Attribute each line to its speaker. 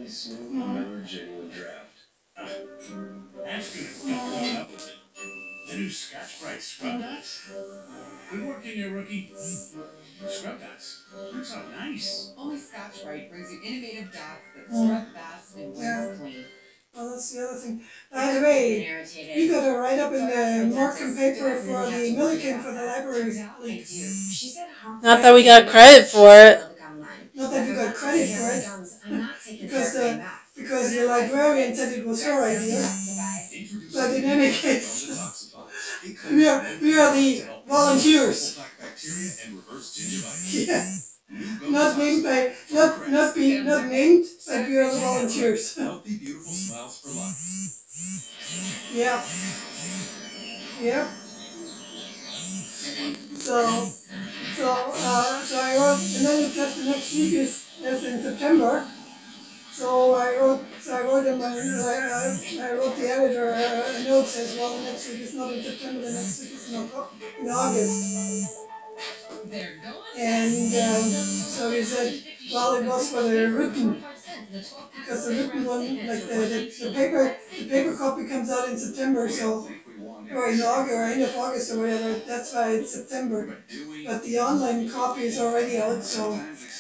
Speaker 1: really smooth, another genuine draft.
Speaker 2: That's good. Keep up with it. The new Scotch Brite Scrub Dots? Good work in there, rookie. Scrub Dots. Looks out nice.
Speaker 3: Only Scotch Brite brings you innovative dots that scrub fast and rinse clean.
Speaker 4: Well, that's the other thing. By the way, we got a write-up in the Markham paper for the Milliken for the library league.
Speaker 5: Not that we got credit for it.
Speaker 4: Not that we got credit for it, because the librarian said it was her idea. But in any case, we are the volunteers. Yeah. Not named, but we are the volunteers.
Speaker 1: Healthy, beautiful smiles for life.
Speaker 4: Yeah. Yeah. So I wrote, and then just the next week is in September. So I wrote him, I wrote the editor a note says, well, the next week is not in September, the next week is in August. And so he said, well, it was for the written, because the written one, like the paper copy comes out in September, so, or in August, or end of August or whatever, that's why it's September. But the online copy is already out, so